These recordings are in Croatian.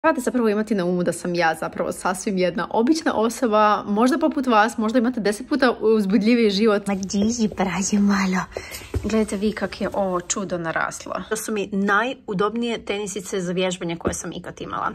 Trebate zapravo imati na umu da sam ja zapravo sasvim jedna obična osoba, možda poput vas, možda imate 10 puta uzbudljiviji život. Ma diži, praži malo. Gledajte vi kak je ovo čudo naraslo. To su mi najudobnije tenisice za vježbanje koje sam ikad imala.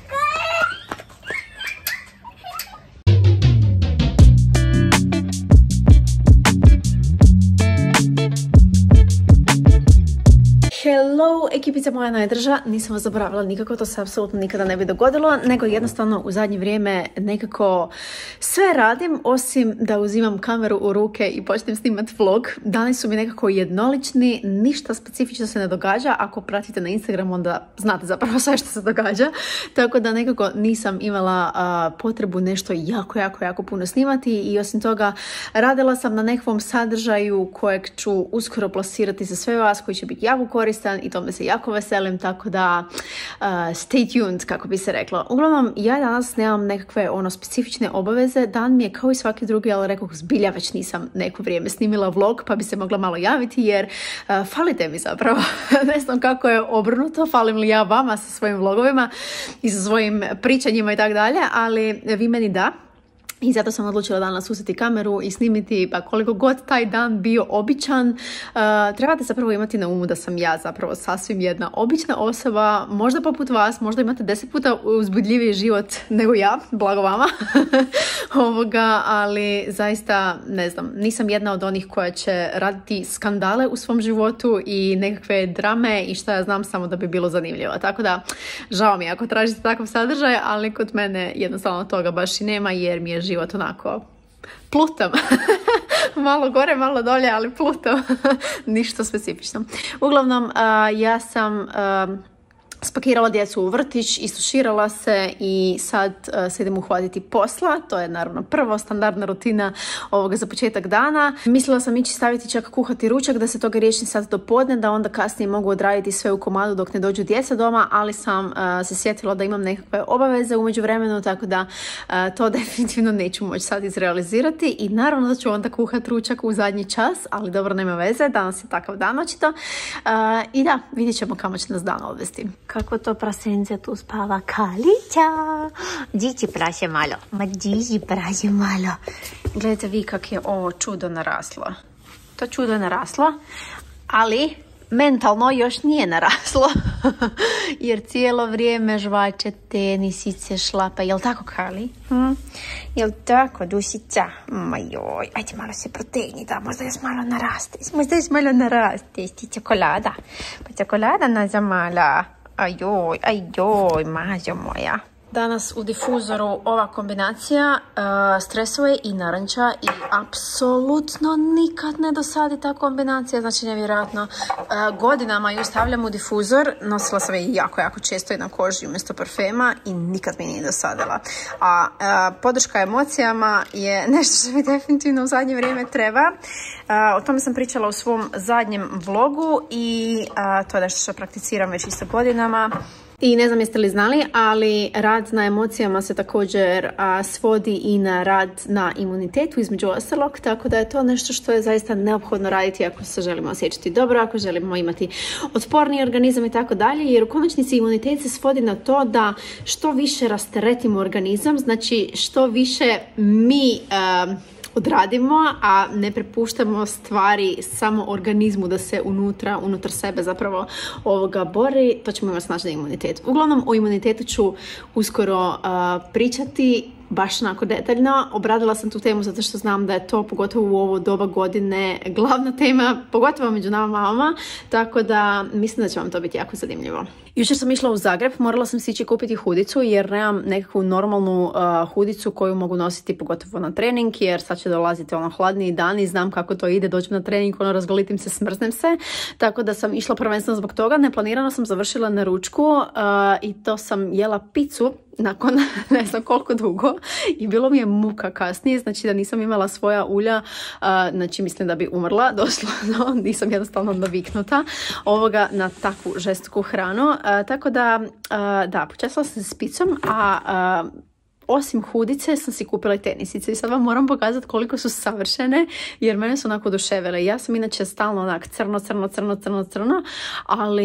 Hello, ekipica moja najdrža, nisam vas zaboravila nikako, to se apsolutno nikada ne bi dogodilo, nego jednostavno u zadnje vrijeme nekako sve radim, osim da uzimam kameru u ruke i počnem snimati vlog. Dani su mi nekako jednolični, ništa specifično se ne događa, ako pratite na Instagramu onda znate zapravo sve što se događa, tako da nekako nisam imala potrebu nešto jako puno snimati i osim toga radila sam na nekakvom sadržaju kojeg ću uskoro plasirati za sve vas, koji će biti jako koristan i tome se jako veselim, tako da stay tuned, kako bi se reklo. Uglavnom, ja danas nemam nekakve specifične obaveze, dan mi je kao i svaki drugi, ali rekao, zbilja već nisam neko vrijeme snimila vlog, pa bi se mogla malo javiti, jer falite mi zapravo. Ne znam kako je obrnuto, falim li ja vama sa svojim vlogovima i sa svojim pričanjima i tako dalje, ali vi meni da. I zato sam odlučila danas uzeti kameru i snimiti, pa koliko god taj dan bio običan, trebate zapravo imati na umu da sam ja zapravo sasvim jedna obična osoba, možda poput vas, možda imate 10 puta uzbudljiviji život nego ja, blago vama, ali zaista, ne znam, nisam jedna od onih koja će raditi skandale u svom životu i nekakve drame i šta ja znam, samo da bi bilo zanimljivo. Tako da, žao mi ako tražite takav sadržaj, ali kod mene jednostavno toga baš i nema, jer mi je život onako plutam. Malo gore, malo dolje, ali plutam. Ništa specifično. Uglavnom, ja sam spakirala djecu u vrtić, istuširala se i sad se idem uhvatiti posla. To je naravno prvo standardna rutina ovoga za početak dana. Mislila sam ići staviti čak kuhati ručak da se toga riješim sad do podne, da onda kasnije mogu odraditi sve u komadu dok ne dođu djeca doma, ali sam se sjetila da imam nekakve obaveze u međuvremenu, tako da to definitivno neću moći sad izrealizirati i naravno da ću onda kuhati ručak u zadnji čas, ali dobro, nema veze, danas je takav dan očito. I da, vidjet ćemo kamo će nas dan odvesti. Kako to prasence tu spava, Kalića? Diži, praži malo. Ma diži, praži malo. Gledajte vi kak je ovo čudo naraslo. To čudo je naraslo, ali mentalno još nije naraslo. Jer cijelo vrijeme žvače, tenisice, šlapa. Jel tako, Kali? Jel tako, dušica? Ma joj, ajde malo se protegni, da možda još malo narasteš. Možda još malo narasteš. Ti čokolada. Pa čokolada nađa mala. Ajoj, mažo moja. Danas u difuzoru ova kombinacija stresove i naranča i apsolutno nikad ne dosadi ta kombinacija, znači nevjerojatno. Godinama ju stavljam u difuzor, nosila sam je jako često i na koži umjesto parfema i nikad mi nije dosadila. A podrška emocijama je nešto što mi definitivno u zadnje vrijeme treba. O tome sam pričala u svom zadnjem vlogu i to je nešto što prakticiram već isto godinama. I ne znam jeste li znali, ali rad na emocijama se također svodi i na rad na imunitetu između ostalog, tako da je to nešto što je zaista neophodno raditi ako se želimo osjećati dobro, ako želimo imati otporniji organizam i tako dalje, jer u konačnici imunitet se svodi na to da što više rasteretimo organizam, znači što više mi odradimo, a ne prepuštamo stvari samo organizmu da se unutar sebe zapravo bori, to ćemo imati snažan imunitet. Uglavnom, o imunitetu ću uskoro pričati baš onako detaljno. Obradila sam tu temu zato što znam da je to, pogotovo u ovo doba godine, glavna tema, pogotovo među nama mamama, tako da mislim da će vam to biti jako zanimljivo. Jučer sam išla u Zagreb, morala sam si ići kupiti hudicu jer nemam nekakvu normalnu hudicu koju mogu nositi pogotovo na trening, jer sad će dolaziti hladniji dan i znam kako to ide, dođem na trening, razgolitim se, smrznem se, tako da sam išla prvenstveno zbog toga. Neplanirano sam završila na ručku i to sam jela picu nakon ne znam koliko dugo i bilo mi je muka kasnije, znači da nisam imala svoja ulja, znači mislim da bi umrla doslovno, nisam jednostavno naviknuta na takvu žestoku hranu, tako da počela sam se s picom, a osim hudice sam si kupila i tenisice i sad vam moram pokazati koliko su savršene, jer mene su onako oduševile. Ja sam inače stalno onak crno, ali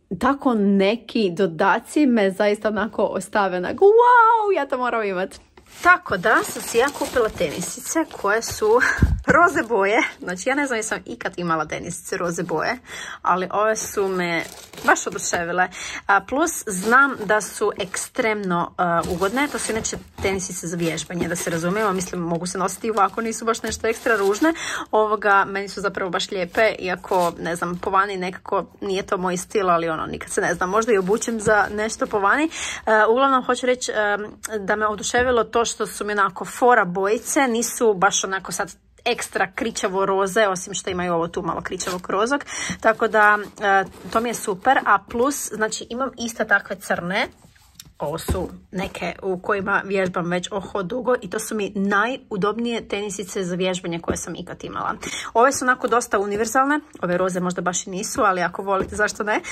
tako neki dodaci me zaista onako ostave onako, wow, ja to moram imati. Tako da sam si ja kupila tenisice koje su roze boje. Znači ja ne znam jesam ikad imala tenisice roze boje, ali ove su me baš oduševile. Plus znam da su ekstremno ugodne. To su inače tenisice za vježbanje, da se razumijemo. Mislim, mogu se nositi i ovako, nisu baš nešto ekstra ružne. Meni su zapravo baš lijepe, iako ne znam, po vani nekako nije to moj stil, ali ono, nikad se ne znam, možda i obučem za nešto po vani. Uglavnom hoću reći da me oduševilo to što su mi onako fora bojice, nisu baš onako sad ekstra kričavo roze, osim što imaju ovo tu malo kričavog rozog, tako da to mi je super. A plus, znači imam ista takve crne, ovo su neke u kojima vježbam već dugo i to su mi najudobnije tenisice za vježbanje koje sam ikad imala. Ove su onako dosta univerzalne, ove roze možda baš i nisu, ali ako volite zašto ne.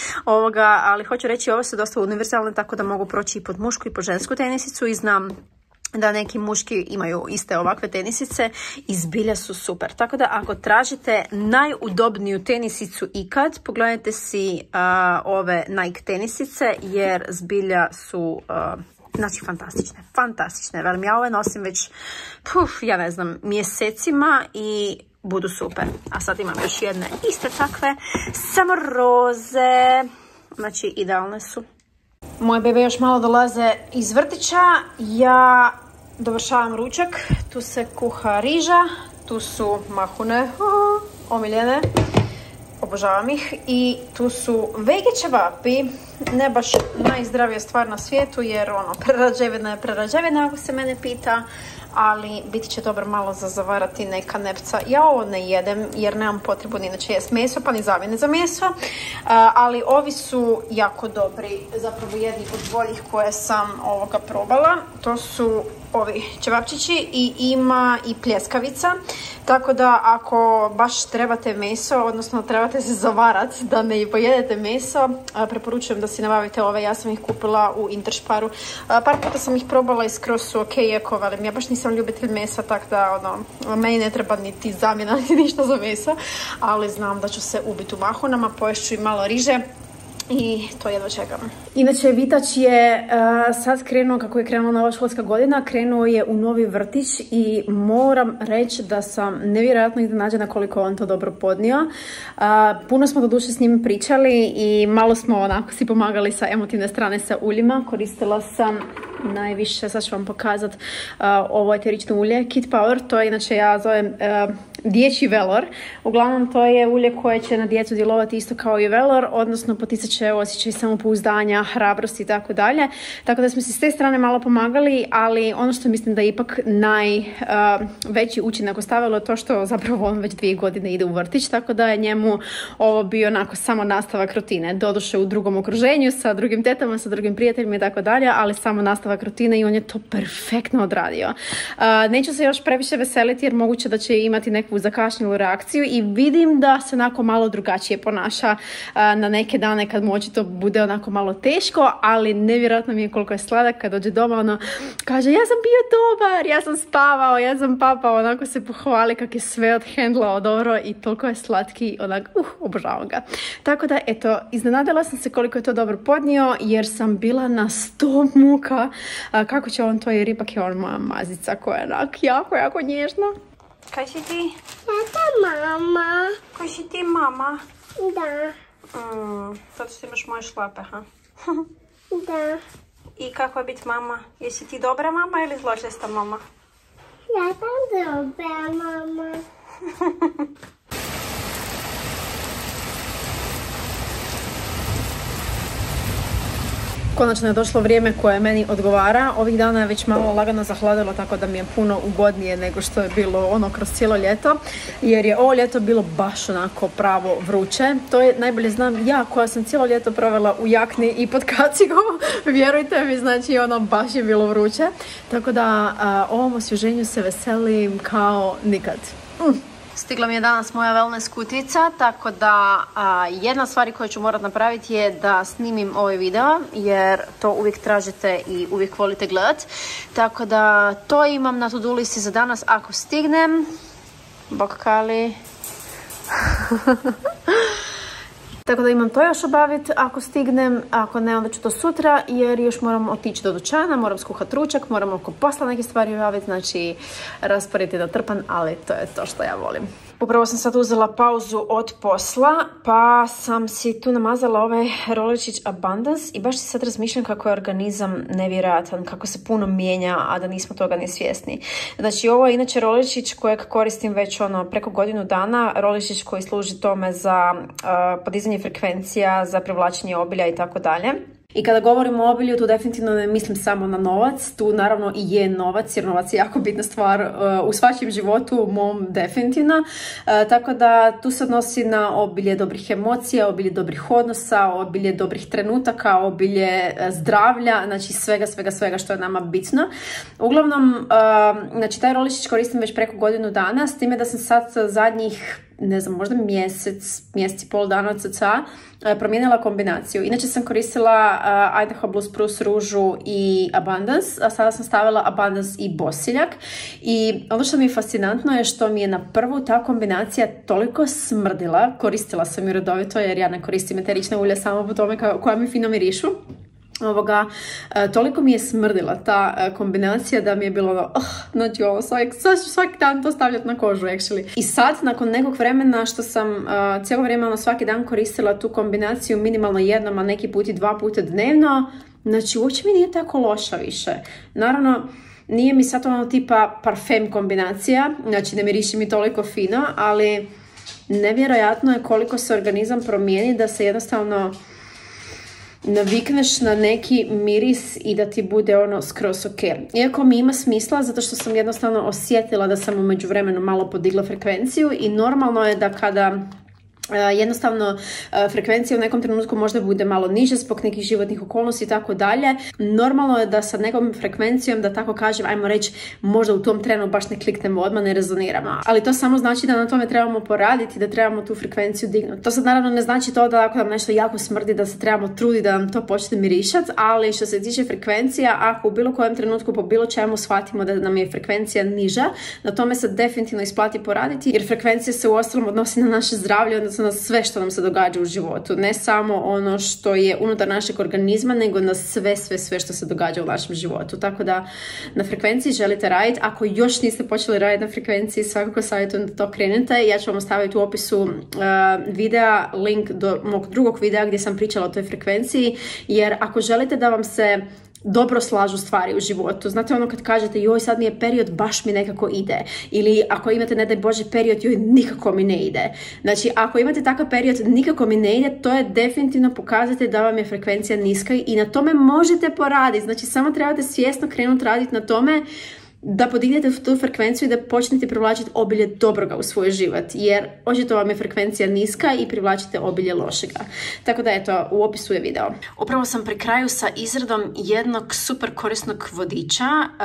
Ali hoću reći, ove su dosta univerzalne, tako da mogu proći i pod mušku i pod žensku tenisicu i znam da neki muški imaju iste ovakve tenisice i zbilja su super. Tako da ako tražite najudobniju tenisicu ikad, pogledajte si ove Nike tenisice jer zbilja su znači fantastične. Velim, ja ove nosim već ja ne znam, mjesecima i budu super. A sad imam još jedne iste takve, samo roze, znači idealne su. Moje bebe još malo dolaze iz vrtića, ja dovršavam ručak, tu se kuha riža, tu su mahune, omiljene, obožavam ih, i tu su vege ćevapi, ne baš najzdravija stvar na svijetu jer ono, prerađevina je prerađevina ako se mene pita, ali biti će dobro malo za zavarati neka nepca. Ja ovo ne jedem jer nemam potrebu ni inače jest meso, pa ni zamjene za meso, ali ovi su jako dobri, zapravo jedni od boljih koje sam probala. To su ovi ćevapčići i ima i pljeskavica, tako da ako baš trebate meso, odnosno trebate se zavarati da ne pojedete meso, preporučujem da si nabavite ove. Ja sam ih kupila u Intersparu, par puta sam ih probala i skroz su ok, iako velim, ja baš nisam ljubitelj mesa, tako da meni ne treba niti zamjena niti ništa za meso, ali znam da ću se ubiti u mahunama, poješću i malo riže i to jedva čekam. Inače, Vitač je sad krenuo, kako je krenula nova školska godina, krenuo je u novi vrtić i moram reći da sam nevjerojatno iznenađena koliko on to dobro podnio. Puno smo doduše s njim pričali i malo smo onako si pomagali sa emotivne strane sa uljima. Koristila sam najviše, sad ću vam pokazati, ovo eterično ulje Kid Power, to je inače ja zovem dječji velor. Uglavnom to je ulje koje će na djecu djelovati isto kao i velor, odnosno poticat će osjećaj samopouzdanja, hrabrosti i tako dalje. Tako da smo si s te strane malo pomagali, ali ono što mislim da je ipak najveći učinak ostavilo je to što zapravo on već 2 godine ide u vrtić, tako da je njemu ovo bio onako samo nastavak rutine. Doduše u drugom okruženju, sa drugim tetama, sa drugim prijateljima i tako dalje, ali samo nastavak rutine i on je to perfektno odradio. Neću se još previše veseliti jer moguće da će imati neku zakašnjelu reakciju i vidim da se onako malo drugačije ponaša na neke dane kad mu očito bude onako malo teško, ali nevjerojatno mi je koliko je sladak kad dođe doma, kaže ja sam bio dobar, ja sam spavao, ja sam papao, onako se pohvali kak je sve odhendlao dobro i toliko je slatki, obožavam ga. Tako da, eto, iznenadila sam se koliko je to dobro podnio jer sam bila na 100 muka kako će on to, jer ipak je on moja mazica koja je onak jako nježna. Kaj si ti? Ja sam mama. Kaj si ti mama? Da. Zato što imaš moje šlape, ha? Da. I kako je biti mama? Jesi ti dobra mama ili zločesta mama? Ja sam dobra mama. Konačno je došlo vrijeme koje meni odgovara. Ovih dana je već malo lagano zahladilo, tako da mi je puno ugodnije nego što je bilo kroz cijelo ljeto. Jer je ovo ljeto bilo baš onako pravo vruće. To je najbolje znam ja koja sam cijelo ljeto provela u jakni i pod kacigom. Vjerujte mi, znači baš je bilo vruće. Tako da ovom osvježenju se veselim kao nikad. Stigla mi je danas moja wellness kutica, tako da jedna stvar koju ću morat napraviti je da snimim ovaj video, jer to uvijek tražite i uvijek volite gledat. Tako da to imam na to-do listi za danas ako stignem. Bok Kali. Tako da imam to još obaviti ako stignem, ako ne onda ću to sutra jer još moram otići do dućana, moram skuhati ručak, moram oko posla neke stvari obaviti, znači raspored je natrpan, ali to je to što ja volim. Upravo sam sad uzela pauzu od posla, pa sam si tu namazala ovaj rolčić Abundance i baš si sad razmišljam kako je organizam nevjerojatan, kako se puno mijenja, a da nismo toga ni svjesni. Znači ovo je inače rolčić kojeg koristim već preko godinu dana, rolčić koji služi tome za podizanje frekvencija, za privlačenje obilja i tako dalje. I kada govorimo o obilju, tu definitivno ne mislim samo na novac, tu naravno i je novac, jer novac je jako bitna stvar u svačijem životu, u mom definitivno. Tako da tu se odnosi na obilje dobrih emocija, obilje dobrih odnosa, obilje dobrih trenutaka, obilje zdravlja, znači svega što je nama bitno. Uglavnom, znači taj rolčić koristim već preko godinu dana, s time da sam sad zadnjih, ne znam, možda mjesec i pol dana od cca promijenila kombinaciju. Inače sam koristila Idaho Blues Spruce ružu i Abundance, a sada sam stavila Abundance i bosiljak. I ono što mi je fascinantno je što mi je na prvu ta kombinacija toliko smrdila, koristila sam ju redovito jer ja ne koristim eterična ulja samo po tome koja mi fino mirišu. Toliko mi je smrdila ta kombinacija da mi je bilo znači svaki dan to stavljati na kožu actually. I sad nakon nekog vremena što sam cijelo vrijeme svaki dan koristila tu kombinaciju minimalno jednom, a neki put i 2 puta dnevno, znači uopće mi nije tako loša više. Naravno, nije mi sad tipa parfem kombinacija, znači ne miriši mi toliko fino, ali nevjerojatno je koliko se organizam promijeni da se jednostavno navikneš na neki miris i da ti bude skroz ok. Iako mi ima smisla, zato što sam jednostavno osjetila da sam u međuvremenu malo podigla frekvenciju i normalno je da kada jednostavno frekvencija u nekom trenutku možda bude malo niže zbog nekih životnih okolnosti i tako dalje. Normalno je da sa nekom frekvencijom, da tako kažem, ajmo reći, možda u tom trenu baš ne kliknemo odmah, ne rezoniramo. Ali to samo znači da na tome trebamo poraditi, da trebamo tu frekvenciju dignuti. To sad naravno ne znači to da ako nam nešto jako smrdi da se trebamo truditi da nam to počne mirišati, ali što se tiče frekvencija, ako u bilo kojem trenutku po bilo čemu shvatimo da nam je frekvencija niža, na tome se definitivno isplati poraditi, jer frekvencija se uostalom odnosi na naše zdravlje, odnosno na sve što nam se događa u životu. Ne samo ono što je unutar našeg organizma, nego na sve što se događa u našem životu. Tako da na frekvenciji želite raditi. Ako još niste počeli raditi na frekvenciji, svakako savjetujem da to krenete. Ja ću vam ostaviti u opisu videa link do mog drugog videa gdje sam pričala o toj frekvenciji, jer ako želite da vam se dobro slažu stvari u životu. Znate kad kažete joj sad mi je period, baš mi nekako ide. Ili ako imate ne daj Bože period, joj nikako mi ne ide. Znači ako imate takav period, nikako mi ne ide, to je definitivno pokazatelj da vam je frekvencija niska i na tome možete poraditi. Znači samo trebate svjesno krenuti raditi na tome da podignete tu frekvenciju i da počnete privlačiti obilje dobroga u svoj život, jer očito vam je frekvencija niska i privlačite obilje lošega. Tako da eto, u opisu je video. Upravo sam pri kraju sa izradom jednog super korisnog vodiča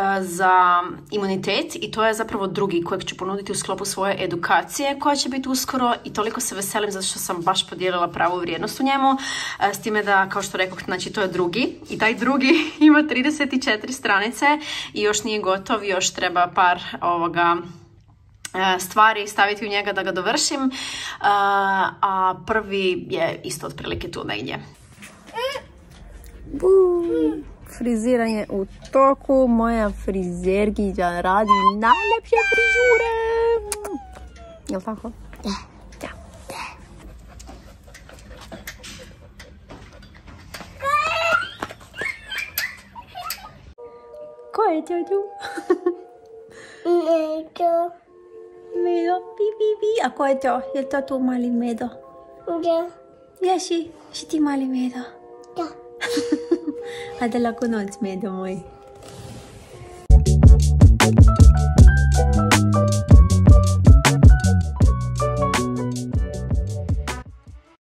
za imunitet i to je zapravo drugi kojeg ću ponuditi u sklopu svoje edukacije koja će biti uskoro i toliko se veselim zato što sam baš podijelila pravu vrijednost u njemu, s time da, kao što rekoh, znači to je drugi i taj drugi ima 34 stranice i još nije gotov, još treba par stvari staviti u njega da ga dovršim, a prvi je isto otprilike tu negdje. Friziranje u toku, moja frizergića radi najljepše frižure. Jel tako? Da. Ko je to tu? Medo. Medo, bi. A ko je to? Je to tu mali Medo? Da. Ja si ti mali Medo? Da. Hajde laku noć, Medo moj.